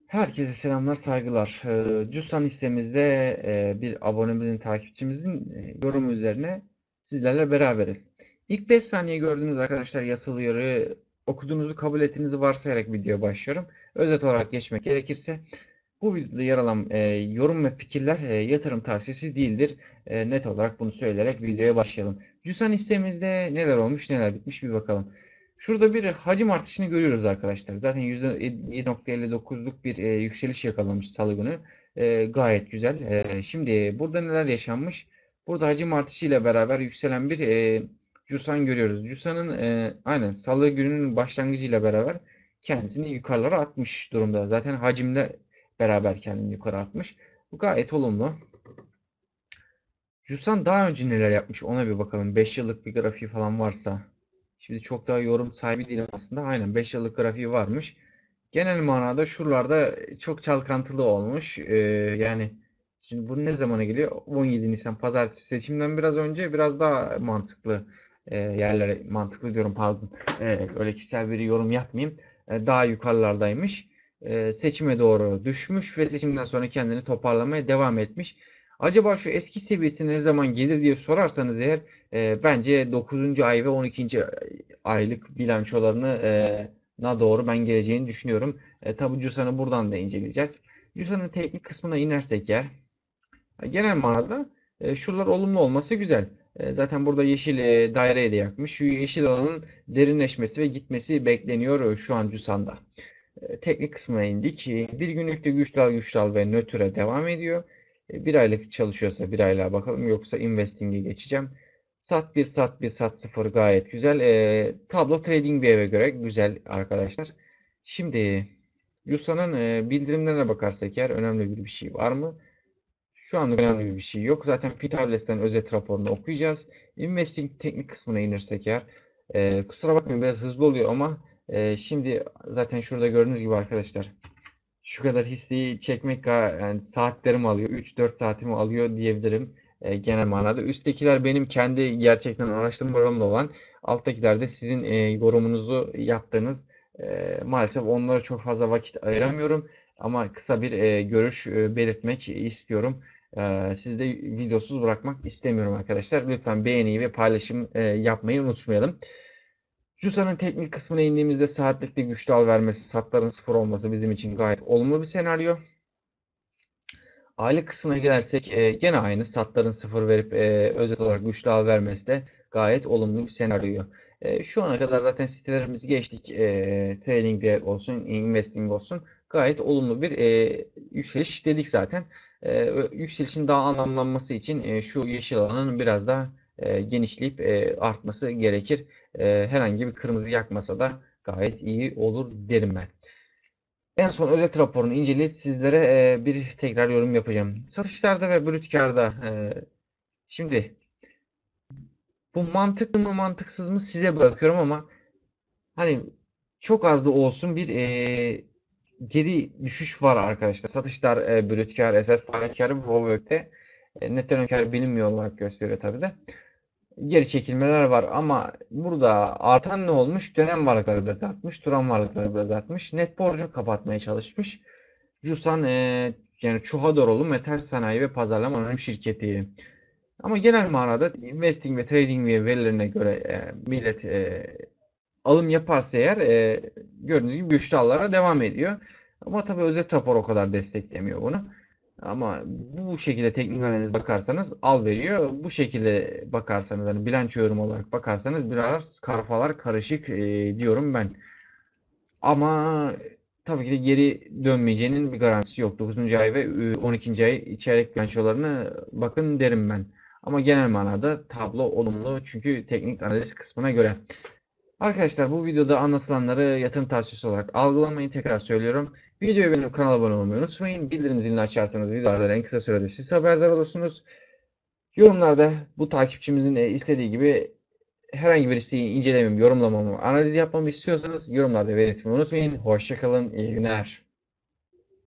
Herkese selamlar, saygılar. Cüzdan listemizde bir abonemizin, takipçimizin yorumu üzerine sizlerle beraberiz. İlk 5 saniye gördüğünüz arkadaşlar yasal uyarı okuduğunuzu kabul ettiğinizi varsayarak videoya başlıyorum. Özet olarak geçmek gerekirse bu videoda yer alan yorum ve fikirler yatırım tavsiyesi değildir. Net olarak bunu söyleyerek videoya başlayalım. Cüzdan listemizde neler olmuş, neler bitmiş bir bakalım. Şurada bir hacim artışını görüyoruz arkadaşlar. Zaten %7,59'luk bir yükseliş yakalamış Salı günü. Gayet güzel. Şimdi burada neler yaşanmış? Burada hacim artışı ile beraber yükselen bir Jusan görüyoruz. Jusan'ın aynen Salı gününün başlangıcıyla beraber kendisini yukarılara atmış durumda. Zaten hacimle beraber kendini yukarı atmış. Bu gayet olumlu. Jusan daha önce neler yapmış ona bir bakalım. 5 yıllık bir grafiği falan varsa. Şimdi çok daha yorum sahibi değilim aslında. Aynen 5 yıllık grafiği varmış. Genel manada şuralarda çok çalkantılı olmuş. Yani şimdi bu ne zamana geliyor? 17 Nisan Pazartesi seçimden biraz önce biraz daha mantıklı yerlere mantıklı diyorum pardon. Öyle kişisel bir yorum yapmayayım. Daha yukarılardaymış. Seçime doğru düşmüş ve seçimden sonra kendini toparlamaya devam etmiş. Acaba şu eski seviyesine ne zaman gelir diye sorarsanız eğer bence 9. ay ve 12. aylık bilançolarını na doğru ben geleceğini düşünüyorum. Tabii Cusan'ı buradan da inceleyeceğiz. Cusan'ın teknik kısmına inersek eğer genel manada şuralar olumlu olması güzel. Zaten burada yeşil daireye de yakmış. Şu yeşil alanın derinleşmesi ve gitmesi bekleniyor şu an Cusan'da. Teknik kısmına indik. Bir günlükte güçlü al ve nötre devam ediyor. Bir aylık çalışıyorsa bir aylığa bakalım. Yoksa investing'e geçeceğim. Sat bir sat bir sat sıfır gayet güzel. Tablo trading bir eve göre güzel arkadaşlar. Şimdi Yusa'nın bildirimlerine bakarsak eğer önemli bir şey var mı? Şu anda önemli bir şey yok. Zaten Pitables'ten özet raporunu okuyacağız. Investing teknik kısmına inirsek eğer. Kusura bakmayın biraz hızlı oluyor ama şimdi zaten şurada gördüğünüz gibi arkadaşlar. Şu kadar hisseyi çekmek yani saatlerimi alıyor. 3-4 saatimi alıyor diyebilirim genel manada. Üsttekiler benim kendi gerçekten araştırmalarımla olan. Alttakiler de sizin yorumunuzu yaptığınız. Maalesef onlara çok fazla vakit ayıramıyorum. Ama kısa bir görüş belirtmek istiyorum. Sizi de videosuz bırakmak istemiyorum arkadaşlar. Lütfen beğeni ve paylaşım yapmayı unutmayalım. Jusa'nın teknik kısmına indiğimizde saatlikte güçlü al vermesi, satların sıfır olması bizim için gayet olumlu bir senaryo. Aylık kısmına gelirsek gene aynı satların sıfır verip özet olarak güçlü al vermesi de gayet olumlu bir senaryo. Şu ana kadar zaten sitelerimizi geçtik. Trading olsun, investing olsun gayet olumlu bir yükseliş dedik zaten. Yükselişin daha anlamlanması için şu yeşil alanın biraz daha genişleyip artması gerekir. Herhangi bir kırmızı yakmasa da gayet iyi olur derim ben. En son özet raporunu inceleyip sizlere bir tekrar yorum yapacağım. Satışlarda ve brüt kârda şimdi bu mantıklı mı mantıksız mı size bırakıyorum ama hani çok az da olsun bir geri düşüş var arkadaşlar. Satışlar brüt kâr, esas faaliyet kârı bu bölgede net dönem kârı bilinmiyor olarak gösteriyor tabii de. Geri çekilmeler var ama burada artan ne olmuş? Dönem varlıkları biraz artmış, duran varlıkları biraz artmış. Net borcu kapatmaya çalışmış. Jusan yani Çuhadoroğlu Metal Sanayi ve Pazarlama Anonim Şirketi. Ama genel manada investing ve trading verilerine göre millet alım yaparsa eğer gördüğünüz gibi güçlü allara devam ediyor. Ama tabii özet rapor o kadar desteklemiyor bunu. Ama bu şekilde teknik analiz bakarsanız al veriyor. Bu şekilde bakarsanız hani bilanço yorum olarak bakarsanız biraz kafalar karışık diyorum ben. Ama tabii ki de geri dönmeyeceğinin bir garantisi yok. 9. ay ve 12. ay çeyrek bilançolarını bakın derim ben. Ama genel manada tablo olumlu çünkü teknik analiz kısmına göre. Arkadaşlar bu videoda anlatılanları yatırım tavsiyesi olarak algılamayın. Tekrar söylüyorum. Videoyu beğenip kanala abone olmayı unutmayın. Bildirim zilini açarsanız videolardan en kısa sürede siz haberdar olursunuz. Yorumlarda bu takipçimizin istediği gibi herhangi bir listeyi incelememi, yorumlamamı, analiz yapmamı istiyorsanız yorumlarda belirtmeyi unutmayın. Hoşça kalın, iyi günler.